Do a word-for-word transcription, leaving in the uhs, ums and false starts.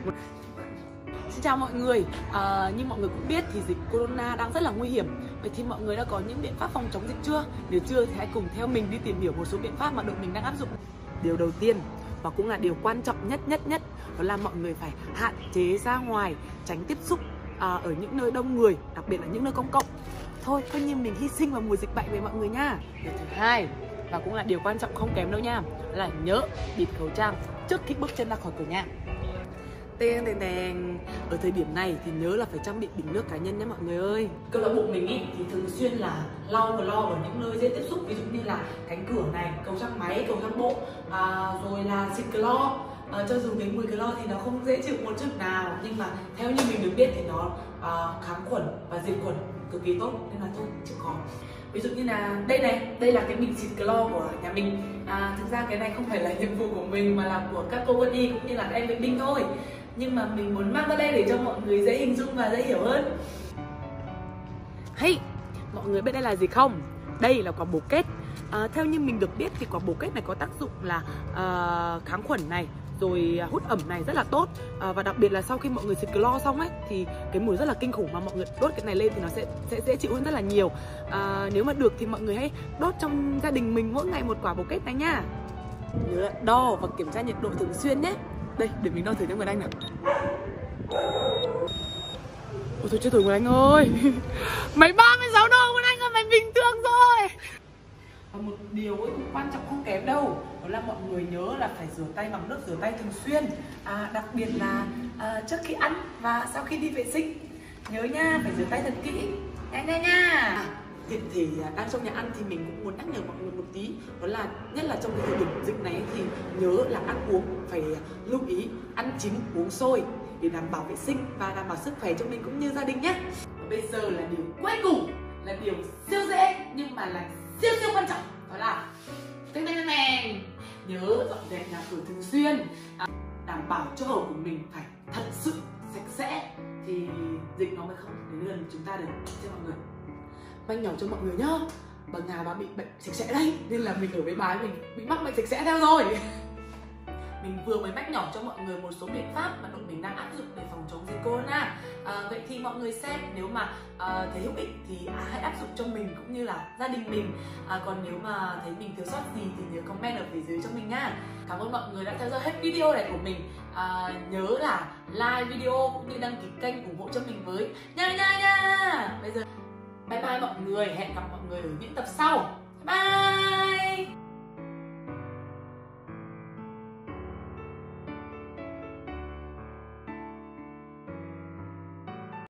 Xin chào mọi người, à, như mọi người cũng biết thì dịch Corona đang rất là nguy hiểm. Vậy thì mọi người đã có những biện pháp phòng chống dịch chưa? Nếu chưa thì hãy cùng theo mình đi tìm hiểu một số biện pháp mà đội mình đang áp dụng. Điều đầu tiên và cũng là điều quan trọng nhất nhất nhất đó là mọi người phải hạn chế ra ngoài, tránh tiếp xúc à, ở những nơi đông người, đặc biệt là những nơi công cộng. Thôi, coi như mình hy sinh vào mùa dịch bệnh với mọi người nha. Điều thứ hai và cũng là điều quan trọng không kém đâu nha, là nhớ bịt khẩu trang trước khi bước chân ra khỏi cửa nhà. Tên tên tên ở thời điểm này thì nhớ là phải trang bị bình nước cá nhân nhé mọi người ơi. Câu lạc bộ mình ý, thì thường xuyên là lau và lo ở những nơi dễ tiếp xúc, ví dụ như là cánh cửa này, cầu thang máy, cầu thang bộ, à, rồi là xịt clo. À, cho dù cái mùi clo thì nó không dễ chịu một chút nào, nhưng mà theo như mình được biết thì nó à, kháng khuẩn và diệt khuẩn cực kỳ tốt, nên là thôi chịu khó. Ví dụ như là đây này, đây là cái bình xịt clo của nhà mình. À, thực ra cái này không phải là nhiệm vụ của mình mà là của các cô quân y cũng như là các em vệ binh thôi, nhưng mà mình muốn mang ra đây để cho mọi người dễ hình dung và dễ hiểu hơn. Hey, mọi người biết đây là gì không? Đây là quả bồ kết. À, theo như mình được biết thì quả bồ kết này có tác dụng là à, kháng khuẩn này, rồi hút ẩm này rất là tốt, à, và đặc biệt là sau khi mọi người xịt clo xong ấy thì cái mùi rất là kinh khủng, mà mọi người đốt cái này lên thì nó sẽ sẽ dễ chịu hơn rất là nhiều. À, nếu mà được thì mọi người hãy đốt trong gia đình mình mỗi ngày một quả bồ kết này nha. Nhớ đo và kiểm tra nhiệt độ thường xuyên nhé. Đây, để mình đo thử cho Nguyễn Anh nào. Ôi thôi chết rồi Nguyễn Anh ơi. Mày ba mươi sáu độ Nguyễn Anh ơi, mày bình thường rồi. Và một điều ấy cũng quan trọng không kém đâu, đó là mọi người nhớ là phải rửa tay bằng nước rửa tay thường xuyên, à, đặc biệt là à, trước khi ăn và sau khi đi vệ sinh. Nhớ nha, phải rửa tay thật kỹ. Nhanh nhanh nha. À, tiện thể đang trong nhà ăn thì mình cũng muốn nhắc nhở mọi người một tí, đó là nhất là trong cái thời điểm dịch này thì nhớ là ăn uống phải lưu ý ăn chín uống sôi để đảm bảo vệ sinh và đảm bảo sức khỏe cho mình cũng như gia đình nhé. Bây giờ là điều cuối cùng, là điều siêu dễ nhưng mà là siêu siêu quan trọng, đó là tên tên này nhớ dọn dẹp nhà cửa thường xuyên, à, đảm bảo chỗ ở của mình phải thật sự sạch sẽ thì dịch nó mới không đến gần chúng ta được. Cho mọi người manh nhỏ cho mọi người nhá, bà nhà bà bị bệnh sạch sẽ đây nên là mình ở với bà mình bị mắc bệnh sạch sẽ theo rồi. Mình vừa mới mách nhỏ cho mọi người một số biện pháp mà đội mình đang áp dụng để phòng chống dịch Corona. À, vậy thì mọi người xem nếu mà à, thấy hữu ích thì à, hãy áp dụng cho mình cũng như là gia đình mình. À, còn nếu mà thấy mình thiếu sót gì thì nhớ comment ở phía dưới cho mình nha. Cảm ơn mọi người đã theo dõi hết video này của mình. À, nhớ là like video cũng như đăng ký kênh ủng hộ cho mình với nha nha nha. Bây giờ bye bye mọi người, hẹn gặp mọi người ở những tập sau. Bye.